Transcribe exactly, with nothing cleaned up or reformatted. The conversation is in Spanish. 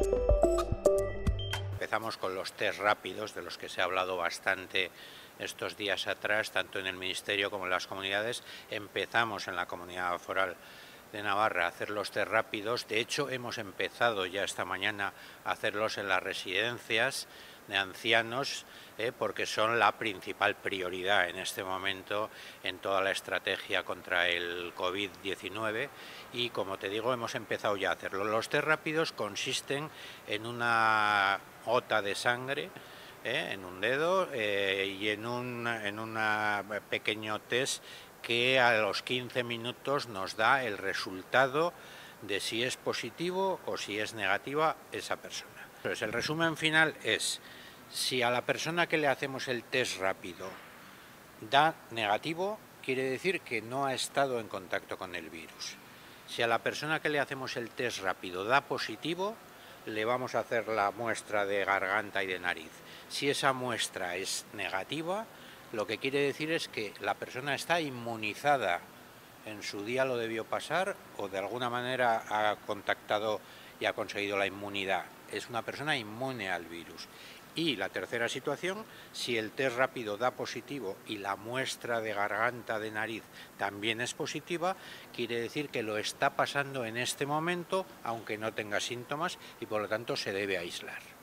Empezamos con los test rápidos, de los que se ha hablado bastante estos días atrás, tanto en el Ministerio como en las comunidades. Empezamos en la Comunidad Foral de Navarra a hacer los test rápidos. De hecho, hemos empezado ya esta mañana a hacerlos en las residencias de ancianos, eh, porque son la principal prioridad en este momento en toda la estrategia contra el COVID diecinueve, y como te digo, hemos empezado ya a hacerlo. Los test rápidos consisten en una gota de sangre eh, en un dedo eh, y en un en una pequeño test que a los quince minutos nos da el resultado de si es positivo o si es negativa esa persona. Entonces, el resumen final es: si a la persona que le hacemos el test rápido da negativo, quiere decir que no ha estado en contacto con el virus. Si a la persona que le hacemos el test rápido da positivo, le vamos a hacer la muestra de garganta y de nariz. Si esa muestra es negativa, lo que quiere decir es que la persona está inmunizada. En su día lo debió pasar o de alguna manera ha contactado y ha conseguido la inmunidad. Es una persona inmune al virus. Y la tercera situación, si el test rápido da positivo y la muestra de garganta, de nariz también es positiva, quiere decir que lo está pasando en este momento, aunque no tenga síntomas, y por lo tanto se debe aislar.